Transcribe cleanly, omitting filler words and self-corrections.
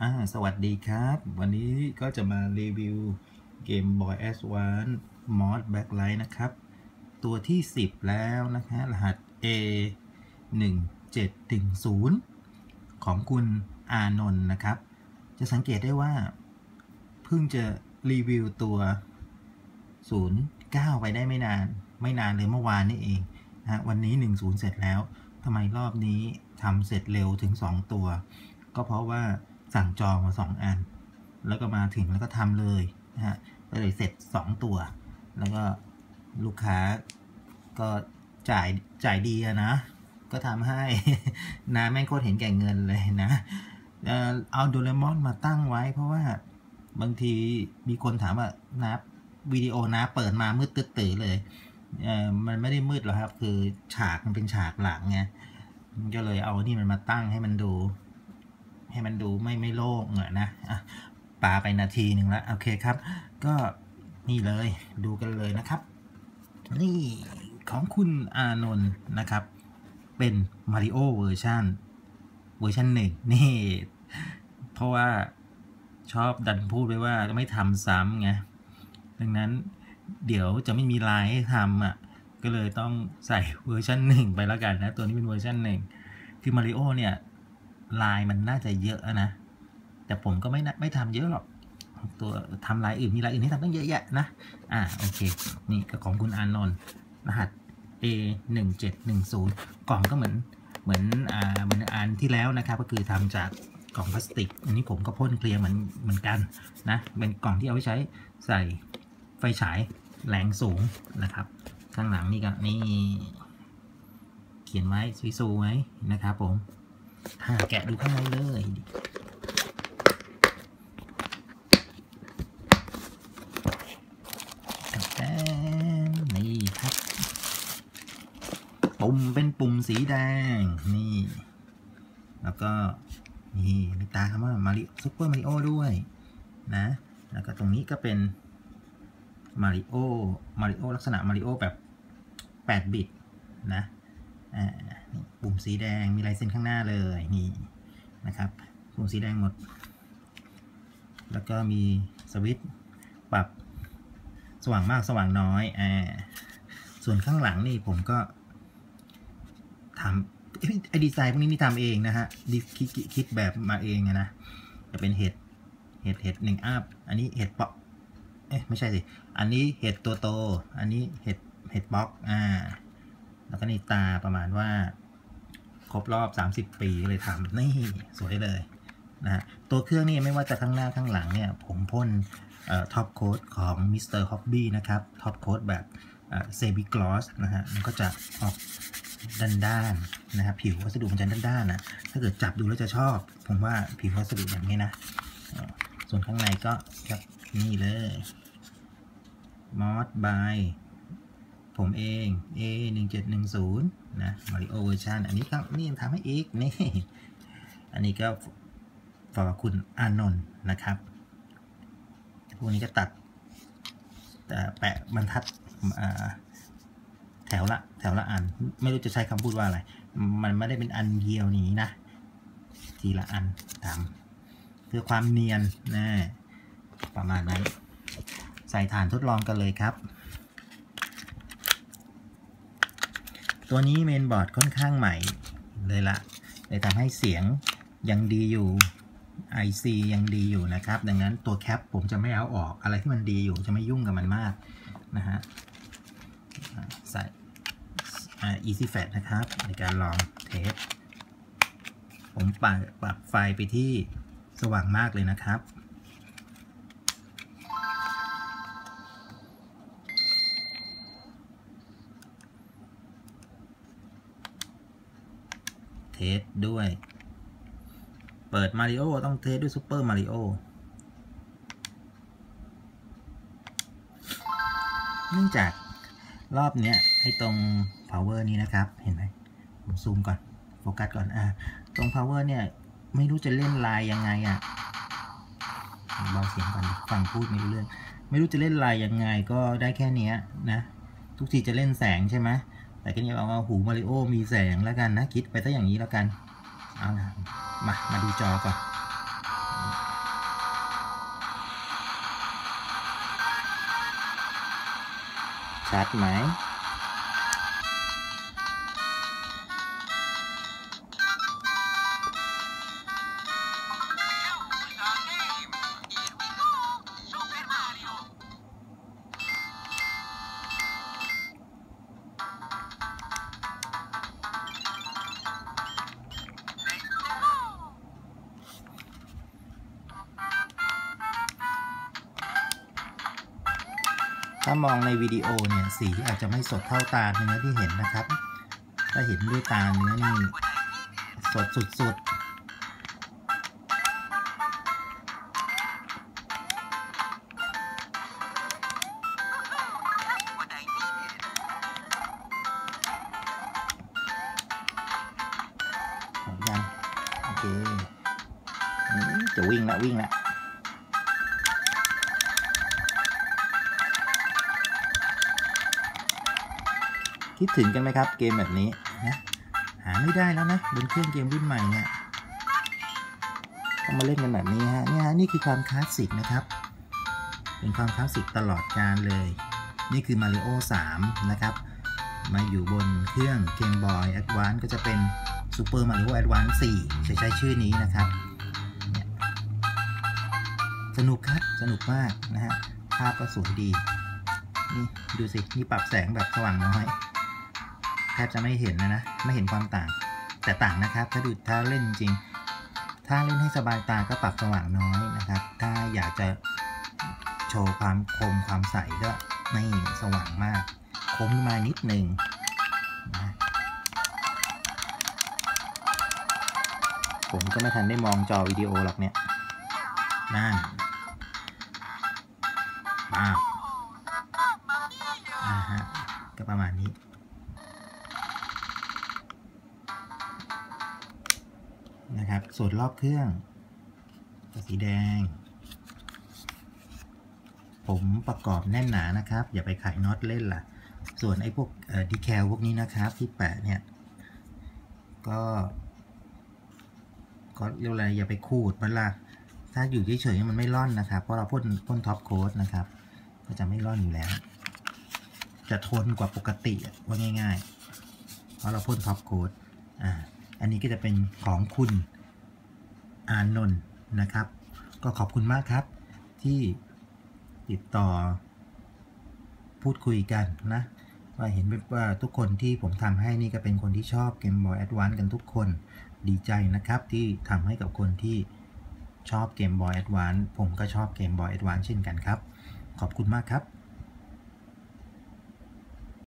สวัสดีครับวันนี้ก็จะมารีวิวเกม Boy Advance Mod Backlight นะครับตัวที่10แล้วนะคะรหัส A 1710ของคุณอานนท์นะครับจะสังเกตได้ว่าเพิ่งจะรีวิวตัว09ไปได้ไม่นานเลยเมื่อวานนี่เองนะวันนี้10เสร็จแล้วทำไมรอบนี้ทำเสร็จเร็วถึง2ตัวก็เพราะว่าสั่งจองมา2อันแล้วก็มาถึงแล้วก็ทำเลยนะฮะก็เลยเสร็จ2ตัวแล้วก็ลูกค้าก็จ่ายดีนะก็ทำให้นะแม่งโคตรเห็นแก่เงินเลยนะเอาโดเรมอนมาตั้งไว้เพราะว่าบางทีมีคนถามว่านะวิดีโอนะเปิดมามืดตื้อเลยมันไม่ได้มืดหรอกครับคือฉากมันเป็นฉากหลังไงก็เลยเอานี่มันมาตั้งให้มันดูไม่โล่งนะปาไปนาทีหนึ่งแล้วโอเคครับก็นี่เลยดูกันเลยนะครับนี่ของคุณอานนท์นะครับเป็น Mario เวอร์ชัน1นี่เพราะว่าชอบดันพูดไว้ว่าไม่ทำซ้ำไงดังนั้นเดี๋ยวจะไม่มีลายให้ทำก็เลยต้องใส่เวอร์ชัน1ไปแล้วกันนะตัวนี้เป็นเวอร์ชัน1คือ Mario เนี่ยลายมันน่าจะเยอะนะแต่ผมก็ไม่ทำเยอะหรอกตัวทำลายอื่นมีลายอื่นให้ทำตั้งเยอะแยะนะโอเคนี่ก็ของคุณอานนท์รหัส A 1710กล่องก็เหมือนอันที่แล้วนะครับก็คือทำจากกล่องพลาสติกอันนี้ผมก็พ่นเคลียร์เหมือนกันนะเป็นกล่องที่เอาไว้ใช้ใส่ไฟฉายแรงสูงนะครับข้างหลังนี่ก็นี่เขียนไว้สวยๆไว้นะครับผมแกะดูข้างในเลยนี่ครับปุ่มเป็นปุ่มสีแดงนี่แล้วก็นี่มีตาคำว่าซุปเปอร์มาริโอด้วยนะแล้วก็ตรงนี้ก็เป็นมาริโอลักษณะมาริโอแบบ8บิตนะปุ่มสีแดงมีลายเส้นข้างหน้าเลยนี่นะครับปุ่มสีแดงหมดแล้วก็มีสวิตช์ปรับสว่างมากสว่างน้อยส่วนข้างหลังนี่ผมก็ทำดีไซน์พวกนี้นี่ทำเองนะฮะคิดแบบมาเองนะจะเป็นเห็ด1อัพอันนี้เห็ดป๊อกไม่ใช่สิอันนี้เห็ดตัวโตอันนี้เห็ดป๊อกแล้วก็นี่ตาประมาณว่าครบรอบ30ปีเลยทำนี่สวยเลยนะฮะตัวเครื่องนี่ไม่ว่าจะข้างหน้าข้างหลังเนี่ยผมพ่นท็อปโค้ดของมิสเตอร์ฮอบบี้นะครับท็อปโค้ดแบบเซบิกลอสนะฮะมันก็จะออกด้านนะครับผิววัสดุมันจะด้านนะถ้าเกิดจับดูแล้วจะชอบผมว่าผิววัสดุอย่างนี้นะส่วนข้างในก็แบบนี่เลยมอสบายผมเอง A 1710นะ Mario เวอร์ชันอันนี้ก็นี่ทำให้อีกนี่อันนี้ก็ฝากคุณอานนท์นะครับพวกนี้ก็ตัดแปะบรรทัดแถวละอันไม่รู้จะใช้คำพูดว่าอะไรมันไม่ได้เป็นอันเดียวนี้นะทีละอันทำเพื่อความเนียนนะประมาณนั้นใส่ฐานทดลองกันเลยครับตัวนี้เมนบอร์ดค่อนข้างใหม่เลยทำให้เสียงยังดีอยู่ IC ยังดีอยู่นะครับดังนั้นตัวแคปผมจะไม่เอาออกอะไรที่มันดีอยู่จะไม่ยุ่งกับมันมากนะฮะใส่Easy Fat นะครับในการลองเทสผมปรับไฟไปที่สว่างมากเลยนะครับเทสด้วยเปิดมาริโอต้องเทสด้วยซูเปอร์มาริโอเนื่องจากรอบเนี้ยไอ้ตรง power นี้นะครับเห็นไหมผมซูมก่อนโฟกัสก่อนตรง power เนี่ยไม่รู้จะเล่นลายยังไงเบาเสียงก่อนฟังพูดไม่รู้เรื่องไม่รู้จะเล่นลายยังไงก็ได้แค่นี้นะทุกทีจะเล่นแสงใช่ไหมแต่ก็เนี่ยเอาหูมาริโอมีแสงแล้วกันนะคิดไปซะอย่างนี้แล้วกันเอามาดูจอก่อนชัดไหมถ้ามองในวิดีโอเนี่ยสีอาจจะไม่สดเท่าตาเนื้อที่เห็นนะครับ ถ้าเห็นด้วยตาเนื้อนี่สดสุดๆเหมือนกันโอเคจะวิ่งละคิดถึงกันไหมครับเกมแบบนี้นะหาไม่ได้แล้วนะบนเครื่องเกมรุ่นใหม่เนี่ยต้องมาเล่นกันแบบนี้ฮะนี่คือความคลาสสิกนะครับเป็นความคลาสสิกตลอดกาลเลยนี่คือ Mario 3 นะครับมาอยู่บนเครื่อง Game Boy Advance ก็จะเป็น Super Mario Advance 4 จะใช้ชื่อนี้นะครับสนุกครับสนุกมากนะฮะภาพก็สวยดีนี่ดูสินี่ปรับแสงแบบสว่างน้อยแทบจะไม่เห็นนะไม่เห็นความต่างแต่ต่างนะครับถ้าเล่นจริงถ้าเล่นให้สบายตาก็ปรับสว่างน้อยนะครับถ้าอยากจะโชว์ความคมความใสก็ไม่สว่างมากคมมานิดหนึ่งนะผมก็ไม่ทันได้มองจอวิดีโอหรอกเนี่ยนั่นก็ประมาณนี้นะครับส่วนรอบเครื่องสีแดงผมประกอบแน่นหนานะครับอย่าไปไขน็อตเล่นล่ะส่วนไอ้พวกดีแคลพวกนี้นะครับที่แปะเนี่ยก็เรียกอะไรอย่าไปขูดมันล่ะถ้าอยู่เฉยๆมันไม่ร่อนนะครับเพราะเราพ่นท็อปโค้ดนะครับก็จะไม่ร่อนอยู่แล้วจะทนกว่าปกติว่าง่ายๆเพราะเราพ่นท็อปโค้ดอันนี้ก็จะเป็นของคุณอานนท์นะครับก็ขอบคุณมากครับที่ติดต่อพูดคุยกันนะว่าเห็นว่าทุกคนที่ผมทำให้นี่ก็เป็นคนที่ชอบ Game Boy Advance กันทุกคนดีใจนะครับที่ทำให้กับคนที่ชอบ Game Boy Advance ผมก็ชอบ Game Boy Advance เช่นกันครับขอบคุณมากครับ